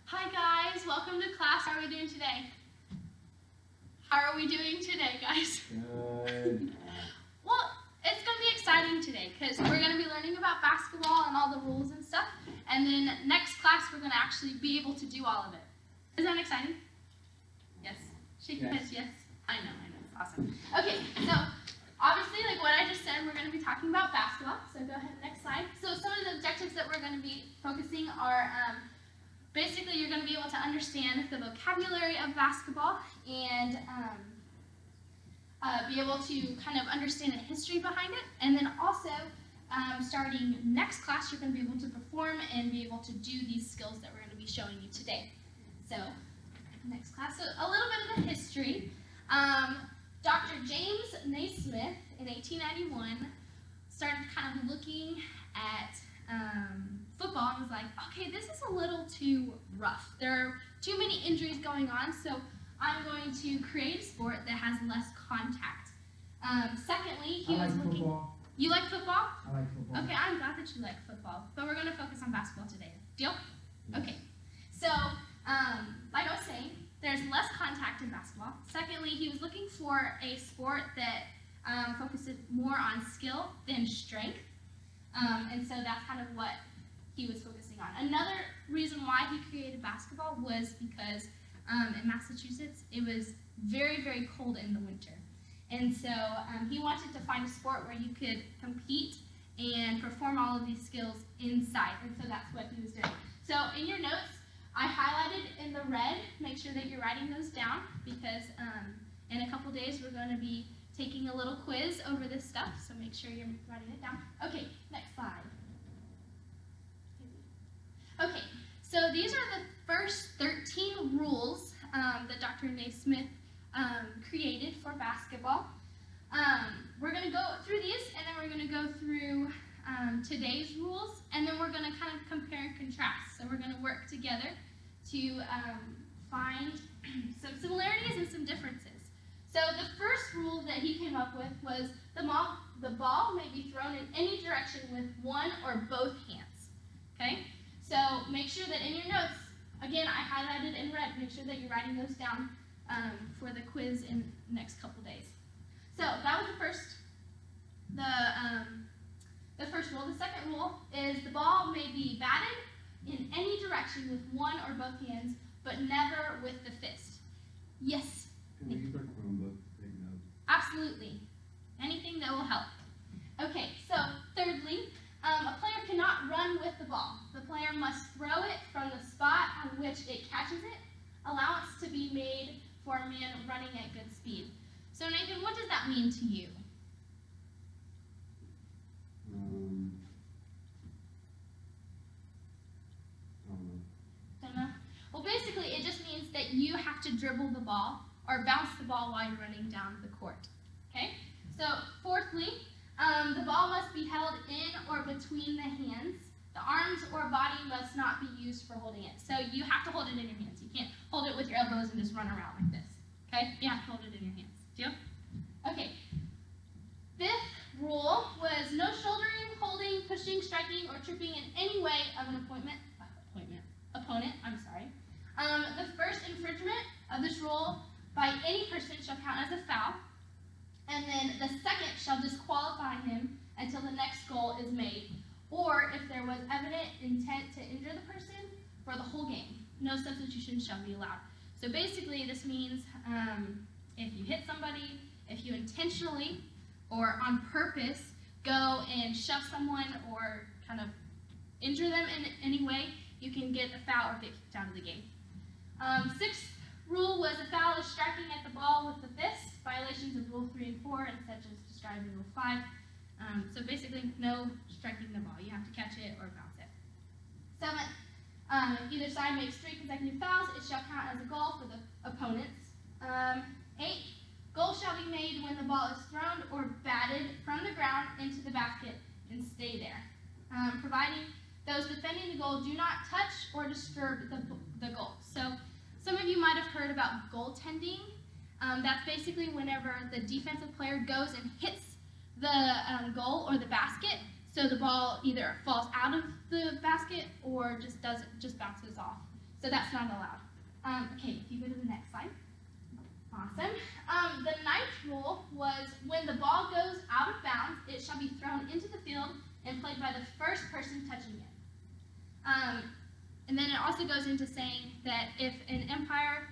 Hi guys, welcome to class. How are we doing today? How are we doing today, guys? Good. Well, it's going to be exciting today because we're going to be learning about basketball and all the rules and stuff. And then next class, we're going to actually be able to do all of it. Isn't that exciting? Yes. Shake your heads, yes. I know, it's awesome. Okay, so obviously, like what I just said, we're going to be talking about basketball. So go ahead, next slide. So some of the objectives that we're going to be focusing are basically, you're going to be able to understand the vocabulary of basketball and be able to kind of understand the history behind it. And then also, starting next class, you're going to be able to perform and be able to do these skills that we're going to be showing you today. So, next class. So, a little bit of the history. Dr. James Naismith in 1891 started kind of looking at football and was like, okay, this is a little too rough. There are too many injuries going on, so I'm going to create a sport that has less contact. Secondly, he was looking. Football. You like football? I like football. Okay, I'm glad that you like football, but we're going to focus on basketball today. Deal? Okay. So, like I was saying, there's less contact in basketball. Secondly, he was looking for a sport that focuses more on skill than strength. And so that's kind of what he was focusing on. Another reason why he created basketball was because in Massachusetts, it was very, very cold in the winter. And so he wanted to find a sport where you could compete and perform all of these skills inside. And so that's what he was doing. So in your notes, I highlighted in the red. Make sure that you're writing those down because in a couple days, we're going to be taking a little quiz over this stuff, so make sure you're writing it down. Okay, next slide. Okay, so these are the first 13 rules that Dr. Naismith created for basketball. We're going to go through these, and then we're going to go through today's rules, and then we're going to kind of compare and contrast. So we're going to work together to find some similarities and some differences. So the first rule that he came up with was the ball may be thrown in any direction with one or both hands. Okay? So make sure that in your notes, again, I highlighted in red, make sure that you're writing those down for the quiz in the next couple days. So that was the first rule. The second rule is the ball may be batted in any direction with one or both hands, but never with the fist. Yes? Can we use our Chromebook to take notes? Absolutely. Anything that will help. Okay, so thirdly, a player cannot run with the ball. The player must throw it from the spot on which it catches it. Allowance to be made for a man running at good speed. So Nathan, what does that mean to you? I don't know. Don't know? Well, basically, it just means that you have to dribble the ball or bounce the ball while you're running down the court. Okay? So, fourthly, the ball must be held in or between the hands. The arms or body must not be used for holding it. So, you have to hold it in your hands. You can't hold it with your elbows and just run around like this. Okay? You have to hold it in your hands. Deal? Okay. Fifth rule was no shouldering, holding, pushing, striking, or tripping in any way of an opponent. The first infringement of this rule by any person shall count as a foul, and then the second shall disqualify him until the next goal is made, or if there was evident intent to injure the person for the whole game. No substitution shall be allowed. So basically, this means if you hit somebody, if you intentionally or on purpose go and shove someone or kind of injure them in any way, you can get a foul or get kicked out of the game. Sixth rule was a foul is striking at the ball with the fist, violations of Rule 3 and 4, and such as described in Rule 5. So basically, no striking the ball. You have to catch it or bounce it. Seventh, if either side makes 3 consecutive fouls, it shall count as a goal for the opponents. Eighth, goal shall be made when the ball is thrown or batted from the ground into the basket and stay there, providing those defending the goal do not touch or disturb the goal. So some of you might have heard about goaltending. That's basically whenever the defensive player goes and hits the goal or the basket, so the ball either falls out of the basket or just bounces off. So that's not allowed. Okay, if you go to the next slide. Awesome. The ninth rule was when the ball goes out of bounds, it shall be thrown into the field and played by the first person touching it. And then it also goes into saying that if an umpire,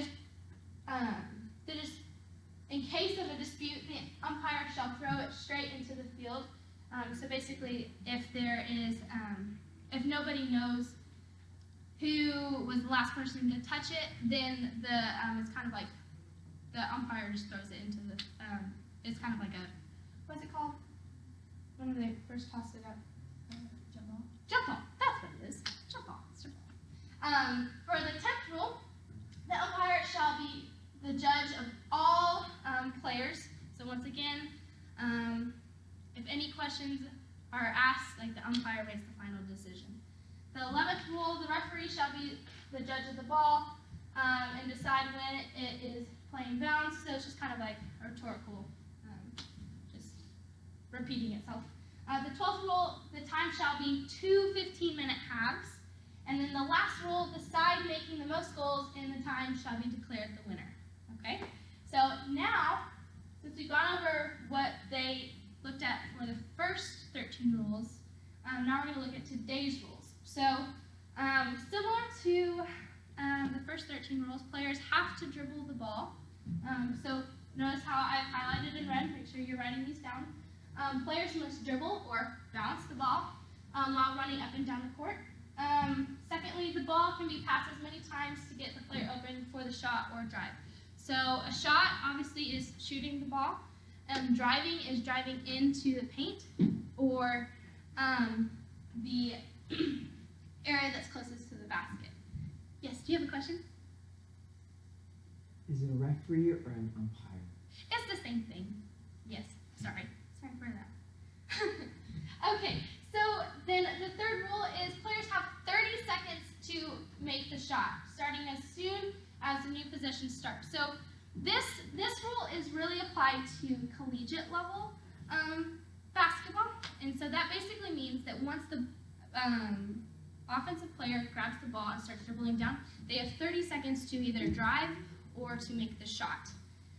in case of a dispute, the umpire shall throw it straight into the field. So basically, if there is, if nobody knows who was the last person to touch it, then it's kind of like the umpire just throws it into the, it's kind of like a, what's it called? When they first tossed it up? Jump ball. Jump ball, that's what it is. Jump ball, it's jump ball. For the 10th rule, the umpire shall be the judge of all players. So once again, if any questions are asked, like the umpire makes the final decision. The 11th rule, the referee shall be the judge of the ball and decide when it is playing bounds. So it's just kind of like a rhetorical, just repeating itself. The 12th rule, the time shall be 2 15-minute halves. And then the last rule, the side making the most goals in the time shall be declared the winner. Okay? So now, since we've gone over what they looked at for the first 13 rules, now we're going to look at today's rules. So, similar to the first 13 rules, players have to dribble the ball. So notice how I've highlighted in red, make sure you're writing these down. Players must dribble or bounce the ball while running up and down the court. Secondly, the ball can be passed as many times to get the player open for the shot or drive. So a shot obviously is shooting the ball. Driving is driving into the paint or the area that's closest to the basket. Yes, do you have a question? Is it a referee or an umpire? It's the same thing. Yes, sorry for that. Okay, so then the third rule is players have 30 seconds to make the shot, starting as soon as the new possession starts. So this rule is really applied to collegiate level basketball, and so that basically means that once the offensive player grabs the ball and starts dribbling down, they have 30 seconds to either drive or to make the shot.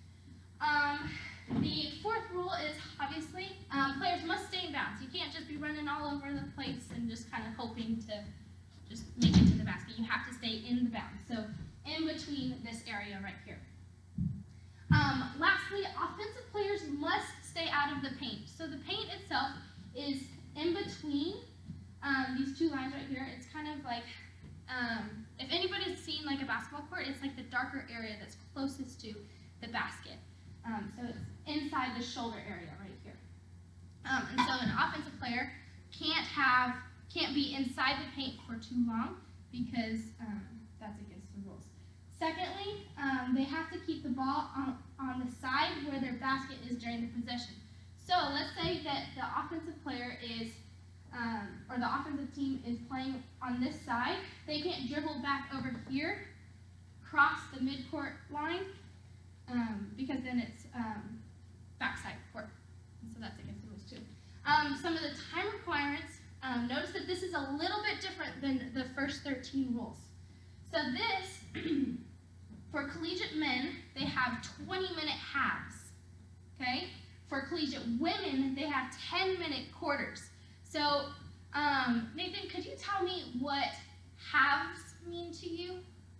The fourth rule is obviously players must stay in bounds. You can't just be running all over the place and just kind of hoping to just make it to the basket. You have to stay in the bounds. So in between this area right here. Lastly, offensive players must stay out of the paint. So the paint itself is in between these two lines right here. It's kind of like, if anybody's seen like a basketball court, it's like the darker area that's closest to the basket. So it's inside the shoulder area right here. And so an offensive player can't be inside the paint for too long because that's against the rules. Secondly, they have to keep the ball on the side where their basket is during the possession. So let's say that the offensive player is, or the offensive team is playing on this side. They can't dribble back over here, cross the midcourt line, because then it's backside court. And so that's against the rules too. Some of the time requirements, notice that this is a little bit different than the first 13 rules. So this, for collegiate men, they have 20-minute halves, okay? For collegiate women, they have 10-minute quarters. So, Nathan, could you tell me what halves mean to you?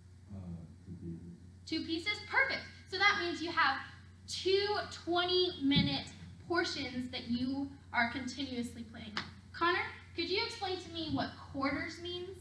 2 pieces? Perfect. So that means you have 2 20-minute portions that you are continuously playing. Connor, could you explain to me what quarters means?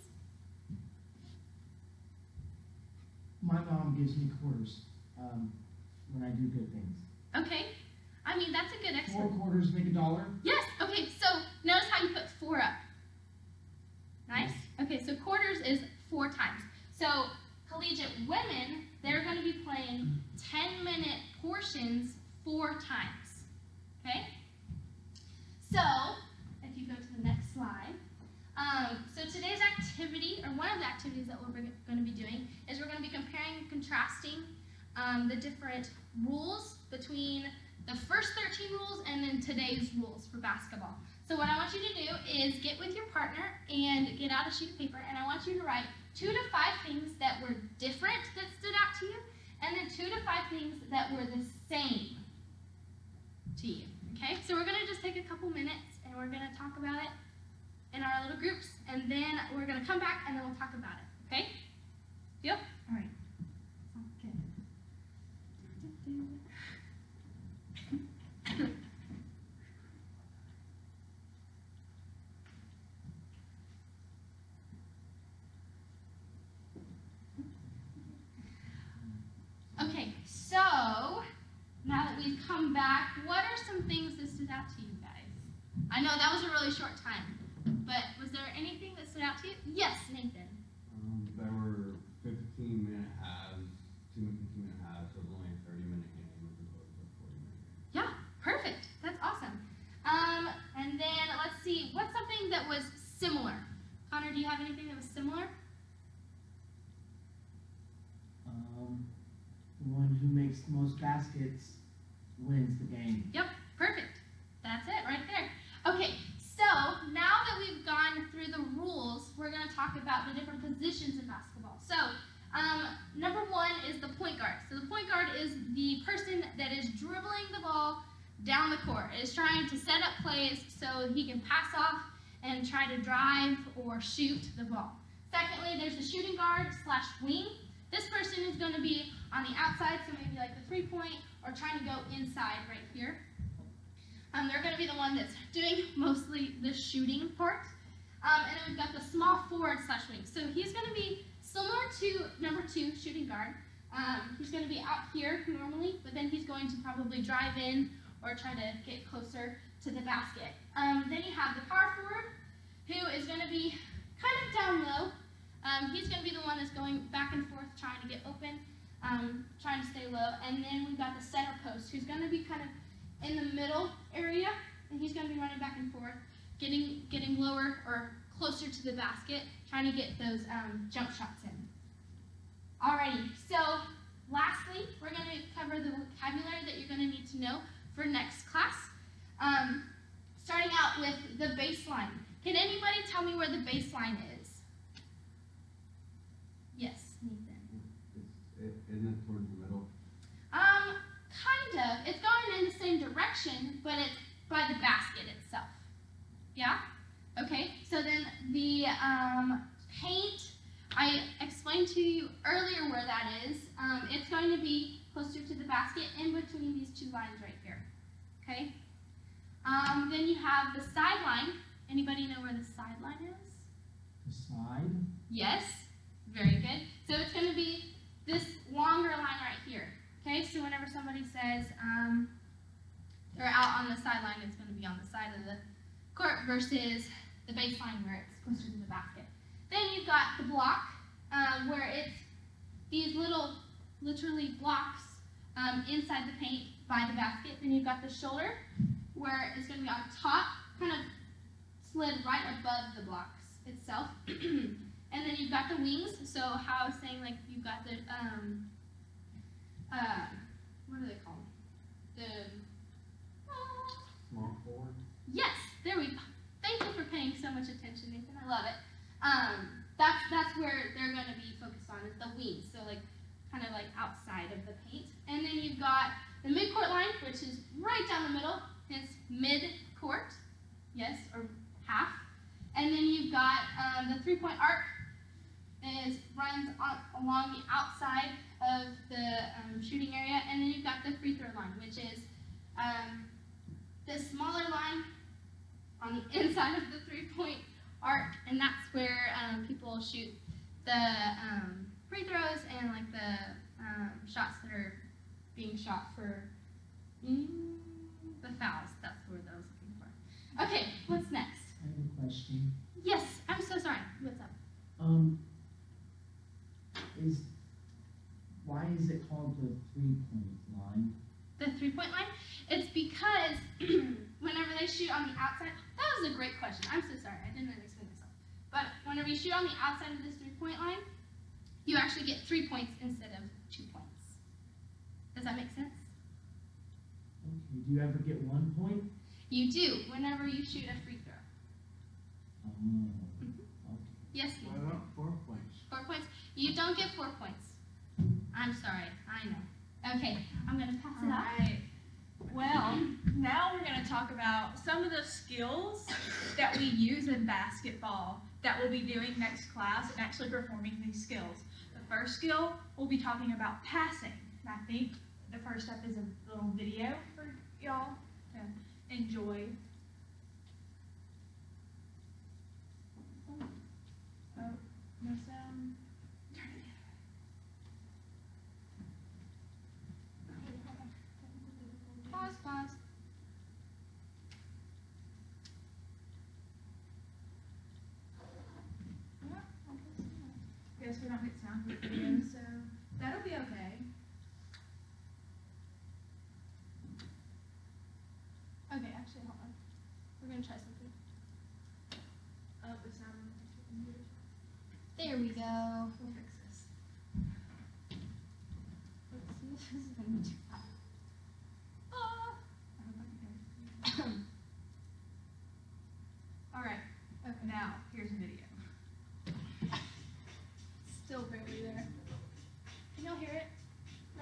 My mom gives me quarters when I do good things. Okay. I mean, that's a good 4 explanation. quarters make $1. Yes. Okay, so notice how you put 4 up. Nice. Okay, so quarters is 4 times. So collegiate women, they're going to be playing 10-minute portions 4 times. Okay? So, if you go to the next slide. So today's activity, or one of the activities that we're going to be doing, is we're going to be comparing and contrasting the different rules between the first 13 rules and then today's rules for basketball. So what I want you to do is get with your partner and get out a sheet of paper, and I want you to write 2 to 5 things that were different that stood out to you, and then 2 to 5 things that were the same to you. Okay, so we're going to just take a couple minutes and we're going to talk about it in our little groups, and then we're going to come back and then we'll talk about it. Okay? Deal? All right. Sounds good. Okay, so now that we've come back, what are some things that stood out to you guys? I know that was a really short time, but was there anything that stood out to you? Yes, Nathan. There were 15-minute halves, 2 15-minute halves, so it was only a 30-minute game as opposed to a 40-minute game. Yeah, perfect. That's awesome. And then let's see, what's something that was similar? Connor, do you have anything that was similar? The one who makes the most baskets wins the game. Yep, perfect. That's it right there. Okay, so now that we've gone through the rules, we're going to talk about the different positions in basketball. So, number 1 is the point guard. So the point guard is the person that is dribbling the ball down the court. It is trying to set up plays so he can pass off and try to drive or shoot the ball. Secondly, there's the shooting guard / wing. This person is going to be on the outside, so maybe like the 3-point, or trying to go inside right here. They're going to be the one that's doing mostly the shooting part. And then we've got the small forward / wing. So he's going to be similar to number 2, shooting guard. He's going to be out here normally, but then he's going to probably drive in or try to get closer to the basket. Then you have the power forward, who is going to be kind of down low. He's going to be the one that's going back and forth trying to get open, trying to stay low. And then we've got the center post, who's going to be kind of in the middle area, and he's going to be running back and forth, getting lower or closer to the basket, trying to get those jump shots in. Alrighty, so lastly, we're going to cover the vocabulary that you're going to need to know for next class. Starting out with the baseline. Can anybody tell me where the baseline is? Yes, Nathan. Isn't it towards the middle? Kind of. It's going in the same direction, but it's by the basket itself. Yeah? Okay, so then the paint, I explained to you earlier where that is. It's going to be closer to the basket in between these 2 lines right here. Okay? Then you have the sideline. Anybody know where the sideline is? The side? Yes. Very good. So it's going to be this longer line right here. Okay, so whenever somebody says they're out on the sideline, it's going to be on the side of the court versus the baseline where it's closer to the basket. Then you've got the block where it's these little, literally blocks inside the paint by the basket. Then you've got the shoulder where it's going to be on top, kind of slid right above the blocks itself. And then you've got the wings, so how I was saying, like, you've got the, what are they called? Small forward? Yes, there we go. Thank you for paying so much attention, Nathan, I love it. That's where they're going to be focused on, is the wings, so like, kind of like outside of the paint. And then you've got the midcourt line, which is right down the middle, hence mid-court, yes, or half. And then you've got the 3-point arc, runs along the outside of the shooting area, and then you've got the free throw line, which is the smaller line on the inside of the 3-point arc, and that's where people shoot the free throws and like the shots that are being shot for the fouls. That's the word that I was looking for. Okay, what's next? I have a question. Yes, I'm so sorry. What's up? Why is it called the 3-point line? The 3-point line? It's because whenever they shoot on the outside, that was a great question. I'm so sorry. I didn't explain myself. But whenever you shoot on the outside of this 3-point line, you actually get 3 points instead of 2 points. Does that make sense? Okay. Do you ever get 1 point? You do, whenever you shoot a free throw. Oh. Okay. Yes, Why Nathan. not 4 points? 4 points. You don't get 4 points. I'm sorry, I know. Okay, I'm gonna pass it off. Alright. Well, now we're going to talk about some of the skills that we use in basketball that we'll be doing next class and actually performing these skills. The first skill, we'll be talking about passing. And I think the first step is a little video for y'all to enjoy. Oh, no sound. Turn it the Pause, pause. Guess we don't get sound for the video, so that'll be okay. Okay, actually, hold on. We're gonna try something. Oh, the sound. There we go. We'll fix this. Let's see if this is gonna be too loud. Ah. I hope I can hear it. All right. Okay. Now here's a video. Still barely there. Can y'all hear it? No?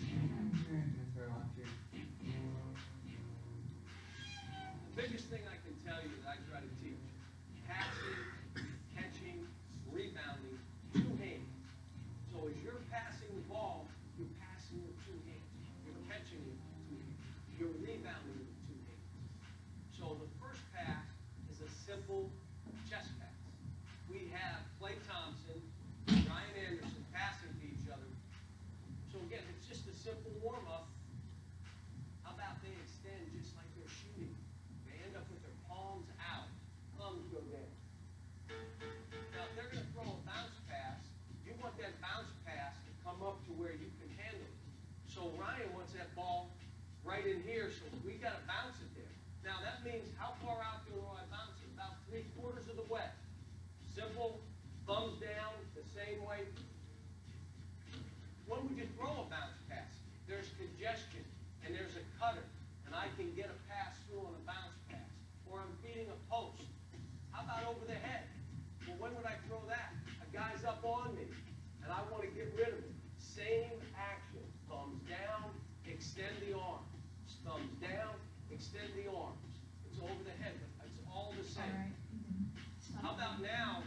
The biggest thing I can tell you that I try to teach, passing, catching, rebounding, two hands. So as you're passing the ball, you're passing with two hands. You're catching it with two hands. You're rebounding with two hands. So the first pass is a simple chest pass. We have Klay Thompson, Ryan Anderson passing to each other. So again, it's just a simple warm-up. How about they extend just like they're shooting? They end up with their palms out, thumbs go down. Now, if they're going to throw a bounce pass, you want that bounce pass to come up to where you can handle it. So Ryan wants that ball right in here, so we got to bounce it there. Now, that means how far out do I bounce it? About 3/4 of the way. Simple, thumbs down, the same way. When would you throw a bounce pass? There's congestion, and there's a cutter, and I can get a pass through on a bounce pass. Or I'm feeding a post. How about over the head? Well, when would I throw that? A guy's up on me, and I want to get rid of him. Same action. Thumbs down, extend the arms. Thumbs down, extend the arms. It's over the head, but it's all the same. All right. How about now?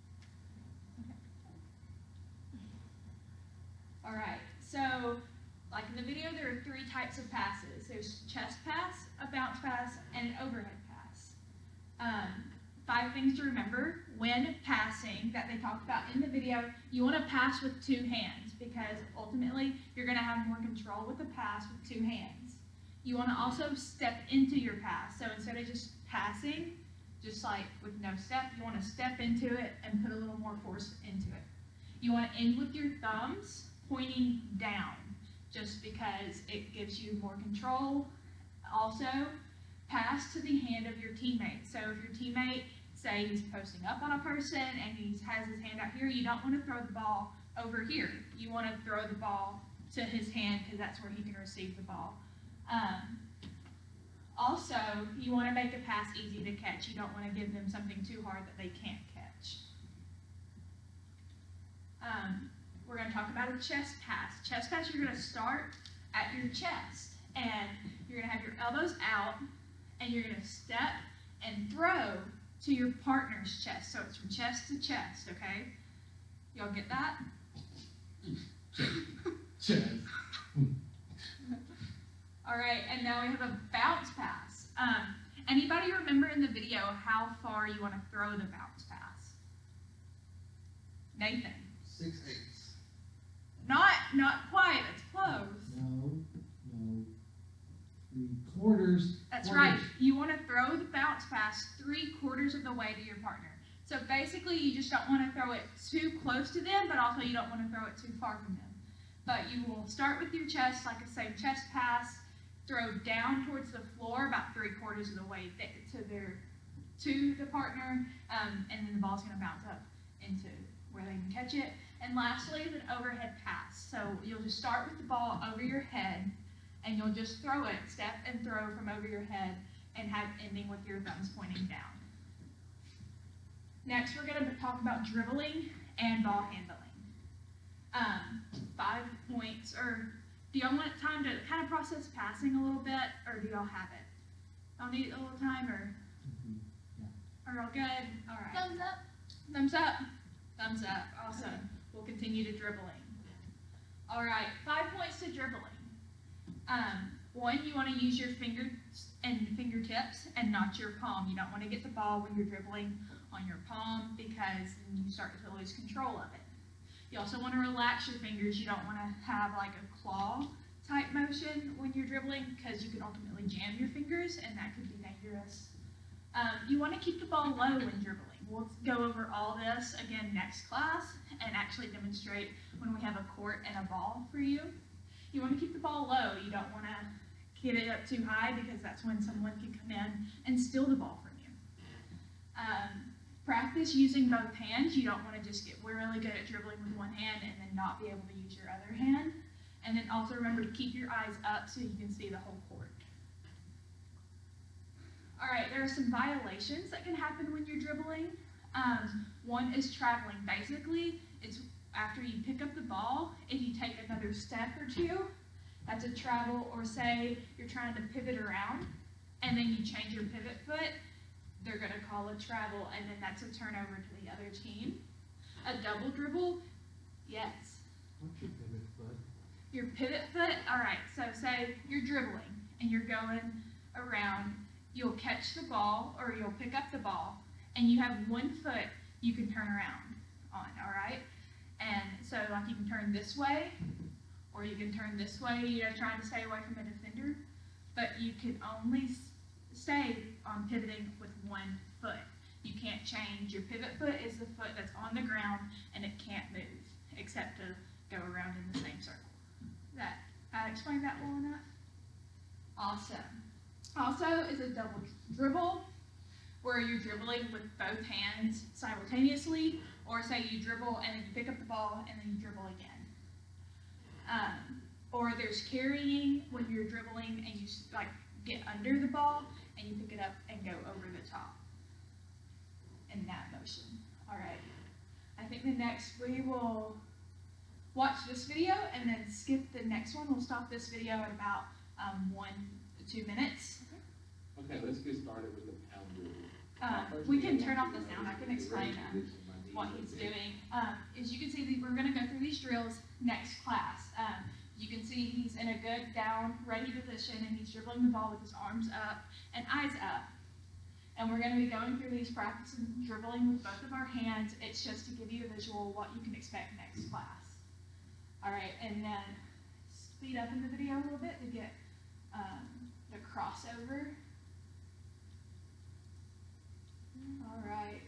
All right. So, like in the video, there are 3 types of passes. There's chest pass, a bounce pass, and an overhead pass. 5 things to remember when passing that they talked about in the video. You want to pass with 2 hands because ultimately you're going to have more control with the pass with 2 hands. You want to also step into your pass. So instead of just passing, just like with no step, you want to step into it and put a little more force into it. You want to end with your thumbs pointing down, just because it gives you more control. Also, pass to the hand of your teammate. So if your teammate, say he's posting up on a person and he has his hand out here, you don't want to throw the ball over here. You want to throw the ball to his hand because that's where he can receive the ball. Also, you want to make a pass easy to catch. You don't want to give them something too hard that they can't catch. We're going to talk about a chest pass. Chest pass, you're going to start at your chest, and you're going to have your elbows out, and you're going to step and throw to your partner's chest. So it's from chest to chest, okay? Y'all get that? Chest. All right, and now we have a bounce pass. Anybody remember in the video how far you want to throw the bounce pass? Nathan? 6/8. Not quite. It's close. No. 3/4. That's right. You want to throw the bounce pass 3/4 of the way to your partner. So basically, you just don't want to throw it too close to them, but also you don't want to throw it too far from them. But you will start with your chest, like I say, chest pass, throw down towards the floor about 3/4 of the way to the partner, and then the ball's going to bounce up into where they can catch it. And lastly is an overhead pass. So you'll just start with the ball over your head, and you'll just throw it, step and throw from over your head, and have ending with your thumbs pointing down. Next, we're going to talk about dribbling and ball handling. 5 points, or do y'all want time to kind of process passing a little bit, or do y'all have it? Y'all need a little time, or are y'all good? All right. Thumbs up. Thumbs up. Thumbs up. Awesome. We'll continue to dribbling. All right. 5 points to dribbling. 1, you want to use your fingers and fingertips and not your palm. You don't want to get the ball when you're dribbling on your palm because then you start to lose control of it. You also want to relax your fingers. You don't want to have like a claw type motion when you're dribbling because you can ultimately jam your fingers and that could be dangerous. You want to keep the ball low when dribbling. We'll go over all this again next class and actually demonstrate when we have a court and a ball for you. You want to keep the ball low. You don't want to get it up too high because that's when someone can come in and steal the ball from you. Practice using both hands. You don't want to just get really good at dribbling with one hand and then not be able to use your other hand. And then also remember to keep your eyes up so you can see the whole court. All right, there are some violations that can happen when you're dribbling. 1 is traveling. Basically, it's after you pick up the ball, if you take another step or 2, that's a travel, or say you're trying to pivot around and then you change your pivot foot, they're going to call a travel and then that's a turnover to the other team. A double dribble, yes. What's your pivot foot? Your pivot foot, all right, so say you're dribbling and you're going around, you'll catch the ball or you'll pick up the ball and you have 1 foot you can turn around on, all right? And so like you can turn this way or you can turn this way, trying to stay away from a defender, but you can only stay on pivoting with 1 foot. You can't change. Your pivot foot is the foot that's on the ground and it can't move except to go around in the same circle. That I explained that well enough? Awesome. Also is a double dribble where you're dribbling with both hands simultaneously, or say you dribble and then you pick up the ball and then you dribble again. Or there's carrying when you're dribbling and you like get under the ball and you pick it up and go over the top in that motion. All right. I think the next we will watch this video and then skip the next one. We'll stop this video at about 1 to 2 minutes. Okay, let's get started with the pound drill. We can turn off the sound. I can explain what he's doing. As you can see, we're going to go through these drills next class. You can see he's in a good down, ready position, and he's dribbling the ball with his arms up and eyes up. And we're going to be going through these practices dribbling with both of our hands. It's just to give you a visual of what you can expect next class. All right, and then speed up in the video a little bit to get the crossover. All right,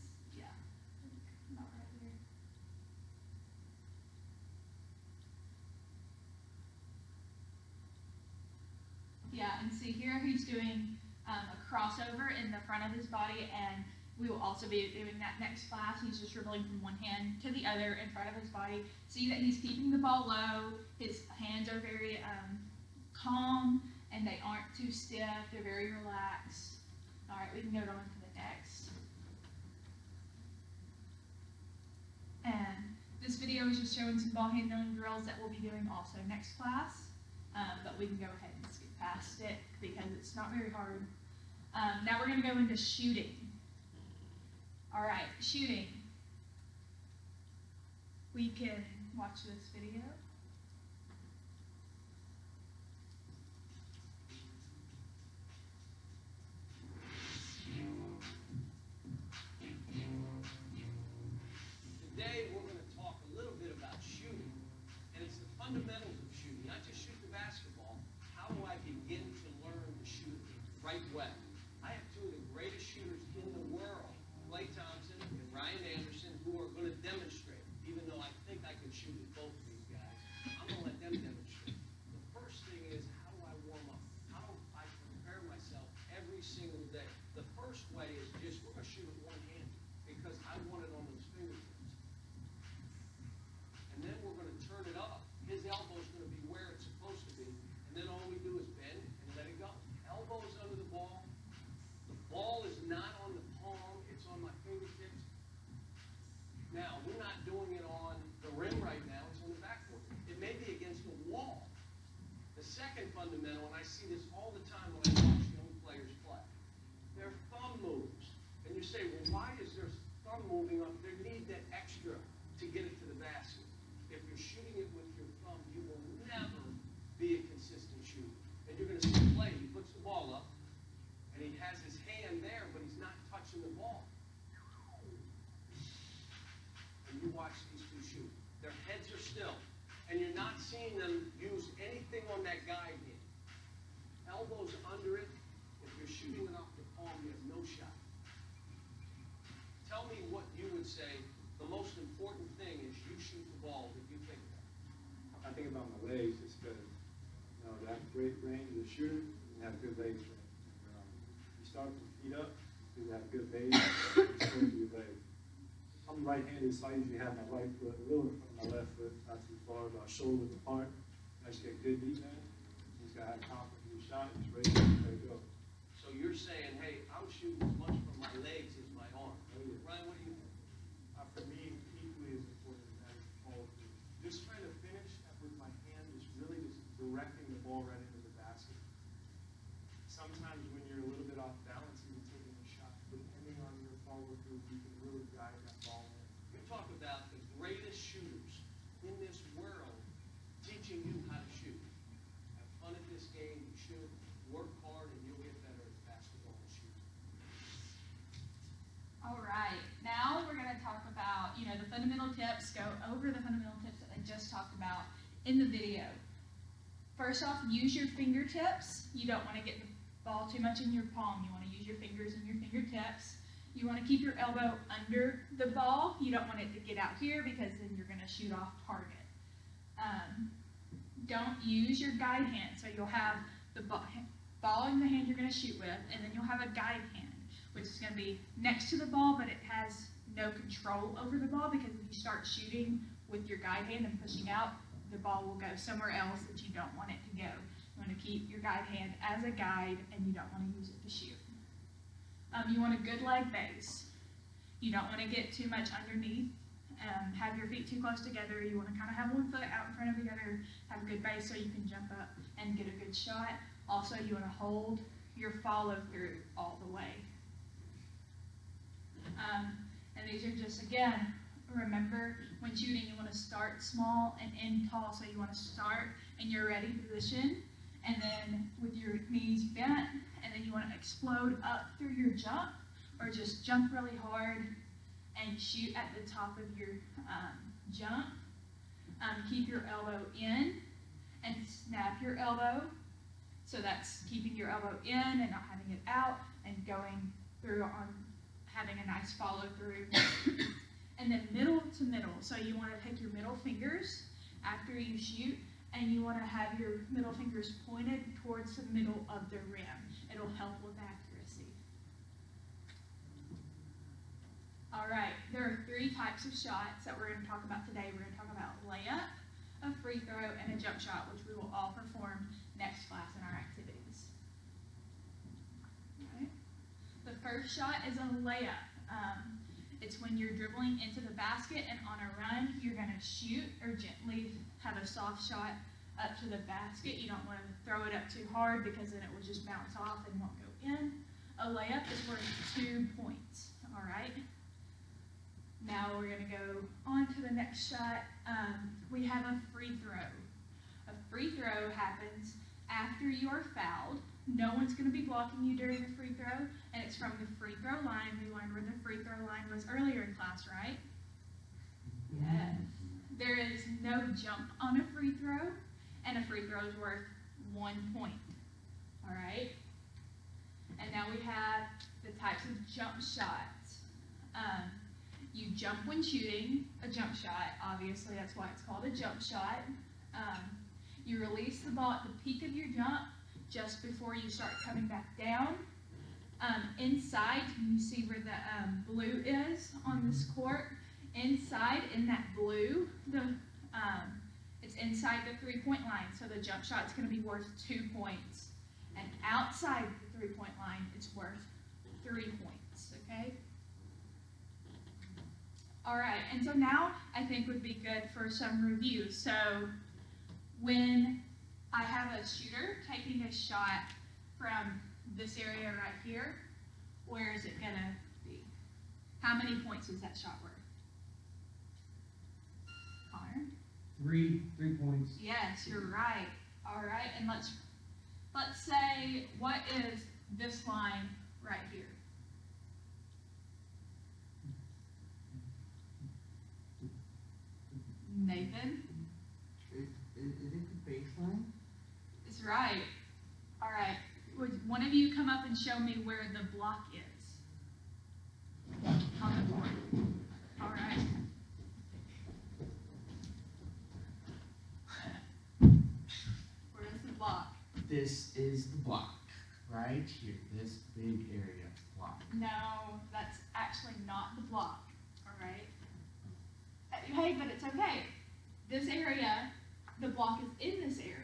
not right there. Yeah, and see here he's doing a crossover in the front of his body, and we will also be doing that next class. He's just dribbling from one hand to the other in front of his body. See that he's keeping the ball low. His hands are very calm, and they aren't too stiff. They're very relaxed. All right, we can go on to the next. And this video is just showing some ball handling drills that we'll be doing also next class, but we can go ahead and skip past it because it's not very hard. Now we're going to go into shooting. All right, shooting. We can watch this video. Today, we're going to talk a little bit about shooting, and it's the fundamentals of shooting. Not just shoot the basketball. How do I begin to learn to shoot the right way? I have 2 of the greatest shooters in the world, Klay Thompson and Ryan Anderson, who are going to demonstrate. Even though I think I can shoot with both of these guys, I'm going to let them demonstrate. The first thing is, how do I warm up? How do I prepare myself every single day? The first way is just, we're going to shoot with one hand because I want it on those fingertips. And then we're going to turn it up. His elbow's going to be where it's supposed to be. And then all we do is bend and let it go. Elbows under the ball. The ball is not on the palm. It's on my fingertips. Now, we're not doing it on the rim right now. It's on fundamental, and I see this all the time when I watch young players play. Their thumb moves. And you say, well, why is their thumb moving up? They need that extra to get it to the basket. If you're shooting it with your thumb, you will never be a consistent shooter. And you're going to see him play. He puts the ball up, and he has his hand there, but he's not touching the ball. And you watch these two shoot. Their heads are still. And you're not seeing them use anything on that guide hand. Elbows under it. If you're shooting it off the palm, you have no shot. Tell me what you would say the most important thing is you shoot the ball that you think of. I think about my legs just because, you know, to have great range as a shooter, you have good legs. You start with your feet up, you have good base, you start with your legs. I'm right-handed, so I usually have my right foot a little in front of my left foot, not too far, about shoulders apart. I just get good beat, man. You just gotta have confidence in your shot, and just ready to go. So you're saying, hey, I'm shooting as much from my legs as my arm. Oh, yeah. Ryan, what do you think? For me, equally as important as all of these. Just trying to finish with my hand is really just directing the ball right into the basket. Sometimes when you're a little bit off balance, even taking a shot, depending on your follow through, you can really guide that ball in. You talk about the greatest shooters in this world teaching you how to shoot. Have fun at this game, you shoot, work hard, and you'll get better at basketball and shooting. All right, now we're going to talk about, the fundamental tips, go over the fundamental tips that I just talked about in the video. First off, use your fingertips. You don't want to get the ball too much in your palm. You want to use your fingers and your fingertips. You want to keep your elbow under the ball. You don't want it to get out here because then you're going to shoot off target. Don't use your guide hand. So you'll have the ball in the hand you're going to shoot with, and then you'll have a guide hand, which is going to be next to the ball, but it has no control over the ball because if you start shooting with your guide hand and pushing out, the ball will go somewhere else that you don't want it to go. You want to keep your guide hand as a guide, and you don't want to use it to shoot. You want a good leg base. You don't want to get too much underneath, have your feet too close together. You want to kind of have one foot out in front of the other, have a good base so you can jump up and get a good shot. Also, you want to hold your follow through all the way. And these are just, again, remember when shooting you want to start small and end tall. So you want to start in your ready position and then with your knees bent, and then you want to explode up through your jump or just jump really hard and shoot at the top of your jump. Keep your elbow in and snap your elbow. So that's keeping your elbow in and not having it out and going through on having a nice follow through. And then middle to middle. So you want to take your middle fingers after you shoot, and you want to have your middle fingers pointed towards the middle of the rim. It'll help with accuracy. All right, there are 3 types of shots that we're going to talk about today. We're going to talk about layup, a free throw, and a jump shot, which we will all perform next class in our activities. All right. The first shot is a layup. It's when you're dribbling into the basket, and on a run, you're going to shoot or gently have a soft shot up to the basket. You don't want to throw it up too hard because then it will just bounce off and won't go in. A layup is worth 2 points. All right. Now we're going to go on to the next shot. We have a free throw. A free throw happens after you are fouled. No one's going to be blocking you during the free throw, and it's from the free throw line. We learned where the free throw line was earlier in class, right? Yes. There is no jump on a free throw, and a free throw is worth 1 point. All right? And now we have the types of jump shots. You jump when shooting, a jump shot. Obviously, that's why it's called a jump shot. You release the ball at the peak of your jump just before you start coming back down. Inside, can you see where the blue is on this court? Inside, in that blue, it's inside the 3-point line, so the jump shot's going to be worth 2 points. And outside the 3-point line, it's worth 3 points, okay? All right, and so now I think would be good for some review. So when I have a shooter taking a shot from this area right here. Where is it gonna be? How many points is that shot worth? Connor? 3 points. Yes, you're right. All right, and let's say, what is this line right here? Nathan? Is it the baseline? It's right. All right. Would one of you come up and show me where the block is on the board? All right. Where is the block? This is the block, right here, this big area block. No, that's actually not the block. All right. Hey, but it's okay. This area, the block is in this area.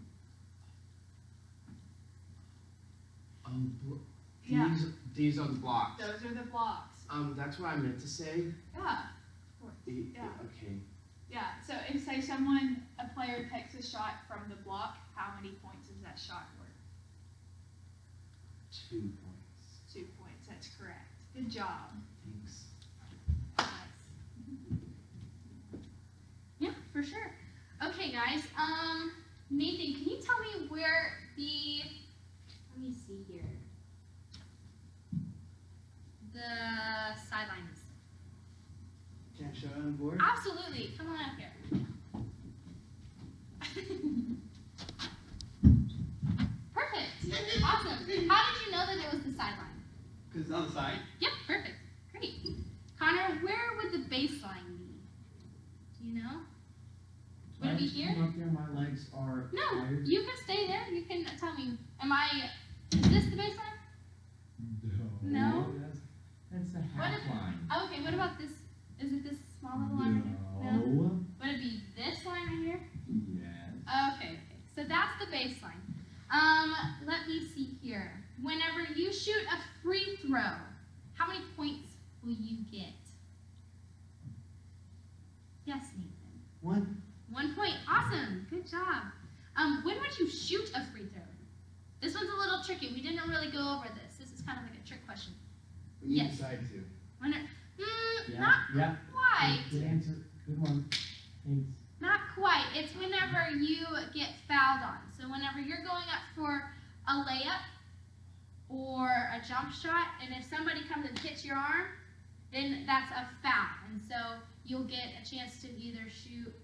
Yeah. These are the blocks. Those are the blocks. That's what I meant to say. Yeah. Of course. Yeah. Okay. Yeah. So if say a player takes a shot from the block, how many points is that shot worth? 2 points. 2 points. That's correct. Good job. Thanks. Yeah, for sure. Okay, guys. Nathan, can you tell me where let me see here. The sideline is. Can I show it on the board? Absolutely. Come on up here. Perfect. Awesome. How did you know that it was the sideline? Because it's on the side. Yep, perfect. Great. Connor, where would the baseline be? Do you know? Would it be Legs here? come up there, my legs are No, tired. you can stay there. You can tell me. Is this the baseline? No? That's the What half if- line. Okay, what about this? Is it this small little line right here? No. Would it be this line right here? Yes. Okay. So that's the baseline. Let me see here. Whenever you shoot a free throw, how many points will you get? Yes, Nathan. 1. 1 point. Awesome. Good job. When would you shoot a free throw? This one's a little tricky. We didn't really go over this. This is kind of like a trick question. When you Yes. decide to. Not Yeah. quite. Good answer. Good one. Thanks. Not quite. It's whenever you get fouled on. So whenever you're going up for a layup or a jump shot, and if somebody comes and hits your arm, then that's a foul. And so you'll get a chance to either shoot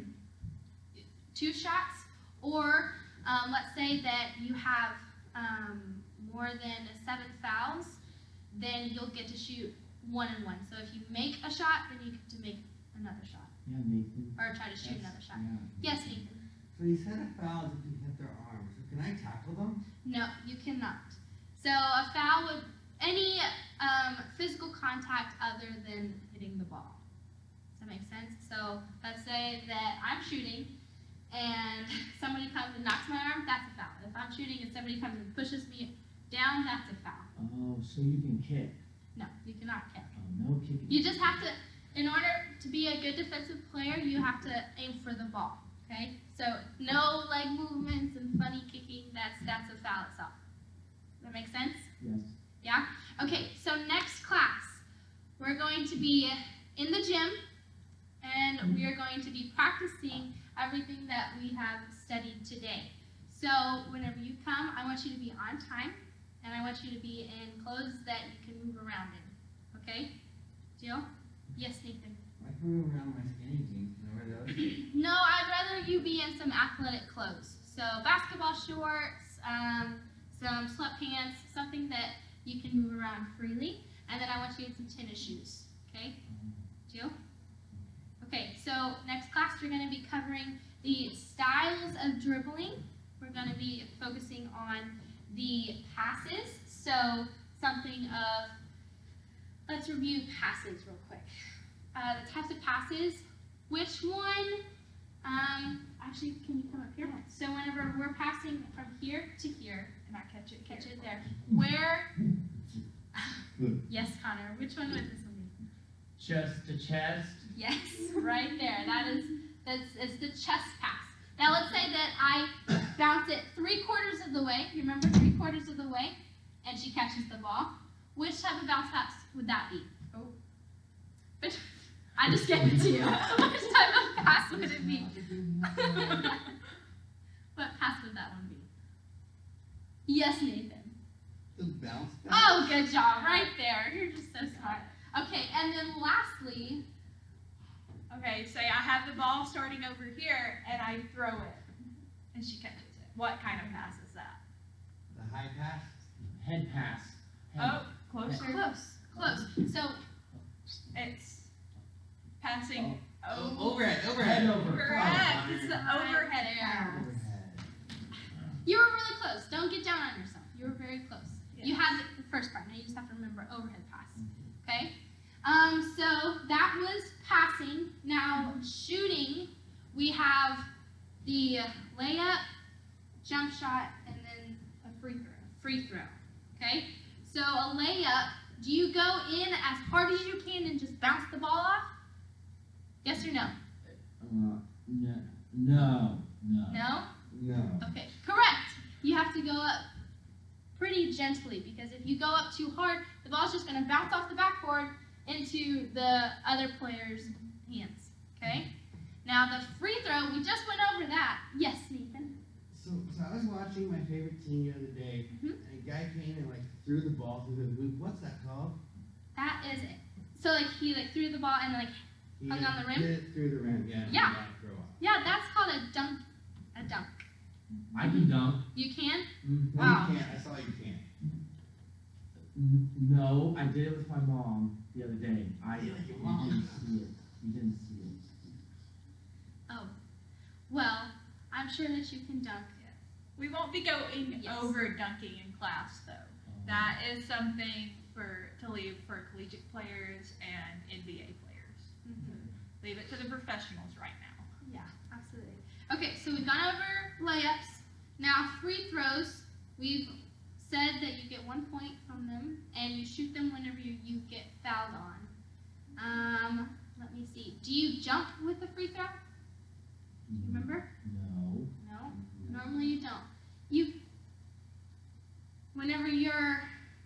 2 shots, or let's say that you have more than 7 fouls, then you'll get to shoot 1 and 1. So if you make a shot, then you get to make another shot, Yeah, Nathan. or try to shoot another shot. Yeah. Yes, Nathan. So you said a foul is if you hit their arm. So can I tackle them? No, you cannot. So a foul would any physical contact other than hitting the ball. Does that make sense? So let's say that I'm shooting and somebody comes and knocks my arm, that's a foul. If I'm shooting and somebody comes and pushes me down, that's a foul. Oh, so you can kick. No, you cannot kick. Oh, no kicking. You just have to, in order to be a good defensive player, you have to aim for the ball. Okay? So no leg movements and funny kicking, that's a foul itself. Does that make sense? Yes. Yeah? Okay, so next class, we're going to be in the gym, and we are going to be practicing everything that we have studied today. So whenever you come, I want you to be on time, and I want you to be in clothes that you can move around in. Okay? Deal? Yes, Nathan. I can move around my skinny jeans. Can I wear those? No, I'd rather you be in some athletic clothes. So basketball shorts, some sweatpants, something that you can move around freely. And then I want you in some tennis shoes. Okay? Deal? Okay, so next class we're going to be covering the styles of dribbling. We're going to be focusing on the passes. So something of, let's review passes real quick. The types of passes, which one, actually, can you come up here? So whenever we're passing from here to here, and I catch it there, where, yes, Connor, which one would this one be? Chest to chest. Yes, right there. It's the chest pass. Now let's say that I bounce it 3/4 of the way. You remember 3/4 of the way, and she catches the ball. Which type of bounce pass would that be? Oh, but I just gave it to you. Which type of pass would it be? What pass would that one be? Yes, Nathan. The bounce back? Oh, good job, right there. You're just so smart. Okay, and then lastly, Okay, say I have the ball starting over here and I throw it and she catches it. What kind of pass is that? The high pass? Head pass. Oh, closer. close. So It's passing Overhead. Head over. Correct. It's the Right overhead there. pass. Overhead. you were really close. Don't get down on yourself. You were very close. You Yes. had the first part. Now you just have to remember overhead pass. Okay. So that was passing. Now shooting, we have the layup, jump shot, and then a free throw. Okay. So a layup, do you go in as hard as you can and just bounce the ball off? Yes or no? No. No? No. Okay, correct. You have to go up pretty gently because if you go up too hard, the ball's just going to bounce off the backboard into the other player's hands. Okay? Now the free throw, we just went over that. Yes, Nathan. So I was watching my favorite team the other day, Mhm. and a guy came and threw the ball through the hoop. What's that called? That is it. So he threw the ball and He Hung on the rim? Did it through the rim, yeah. Yeah. Not throw off. yeah, that's called a dunk. A dunk. I can dunk. You can? Mhm. No, Wow. you can't. I saw you can't. No, I did it with my mom the other day. Yeah, your You mom. didn't see it. You didn't see it. Oh. Well, I'm sure that you can dunk. We won't be going Yes. over dunking in class though. That is something to leave for collegiate players and NBA players. Leave it to the professionals right now. Yeah, absolutely. Okay, so we've gone over layups. Now free throws, we've said that you get 1 point from them, and you shoot them whenever you get fouled on. Let me see. Do you jump with the free throw? Do you remember? No. No. Normally you don't. Whenever you're,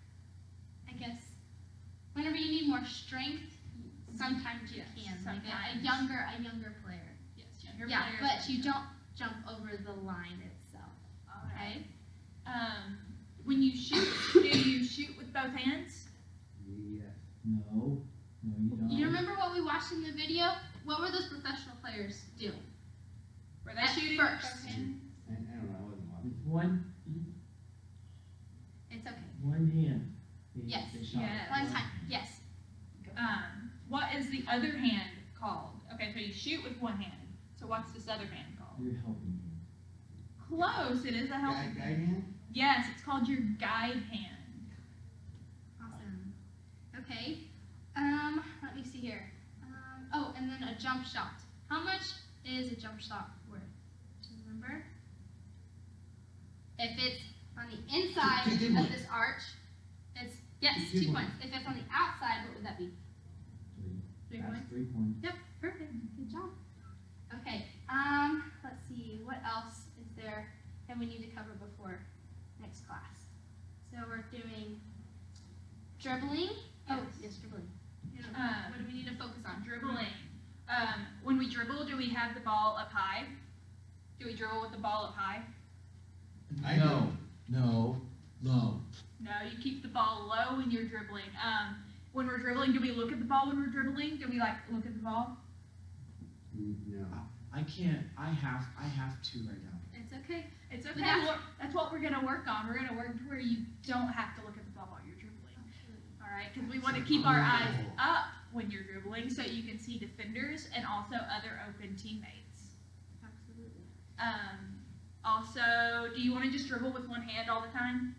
whenever you need more strength, sometimes you Yes, can. sometimes. Like a younger player. Yes, younger Yeah, players. but you don't jump over the line itself. Okay? When you shoot, do you shoot with both hands? Yes. No. No, you don't. You remember what we watched in the video? What were those professional players doing? Were they At shooting first. with both hands? I don't know, I wasn't watching. With one It's okay. hand. They- Yes. They shot Yes. One time. Yes. What is the other hand called? Okay, so you shoot with one hand. So what's this other hand called? You're helping me. Close. It is a helping Guide hand? Yes, it's called your guide hand. Awesome. Okay. Let me see here. Oh, and then a jump shot. How much is a jump shot worth? Do you remember? If it's on the inside Two of points. this arch, it's yes, Two 2 points. points. If it's on the outside, what would that be? 3 That's points. 3 points. Yep, perfect. Good job. Okay. Let's see. What else is there that we need to cover before next class? So we're doing dribbling. Oh, Yes. yes, dribbling. Um, What do we need to focus on? Dribbling. When we dribble, do we have the ball up high? Do we dribble with the ball up high? I No. No. No, you keep the ball low when you're dribbling. When we're dribbling, do we look at the ball when we're dribbling? Do we look at the ball? No. I can't. I have to right now. It's okay. It's okay. That's- That's what we're gonna work on. We're gonna work to where you don't have to look at the ball while you're dribbling. All right, because we want to keep our eyes up when you're dribbling, so you can see defenders and also other open teammates. Absolutely. Also, do you want to just dribble with one hand all the time?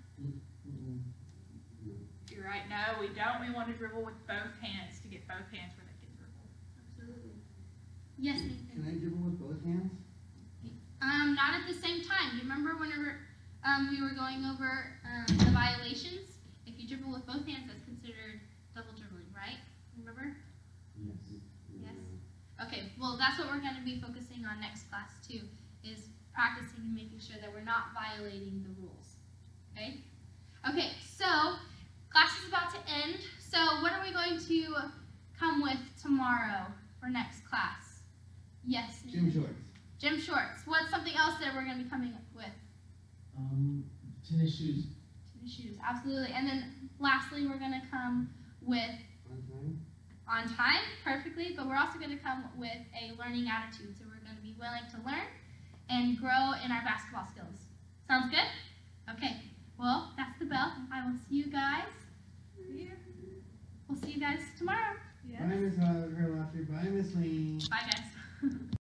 You're right. No, we don't. We want to dribble with both hands to get both hands where they can dribble. Absolutely. Yes, Nathan. Can I dribble with both hands? Not at the same time. You remember whenever we were going over the violations? If you dribble with both hands, that's considered double dribbling, right? Remember? Yes. Yes. Okay. Well, that's what we're going to be focusing on next class too. is practicing and making sure that we're not violating the rules. Okay? Okay, so class is about to end. So what are we going to come with tomorrow for next class? Yes. Gym shorts. Gym shorts. What's something else that we're going to be coming up with? Tennis shoes. Tennis shoes, absolutely. And then lastly, we're going to come with on time, perfectly, but we're also going to come with a learning attitude. So we're going to be willing to learn and grow in our basketball skills. Sounds good? Okay. Well, that's the bell. I will see you guys. We'll see you guys tomorrow. Yes. Bye, Miss Herlotry. Bye, Miss Lee. Bye, guys.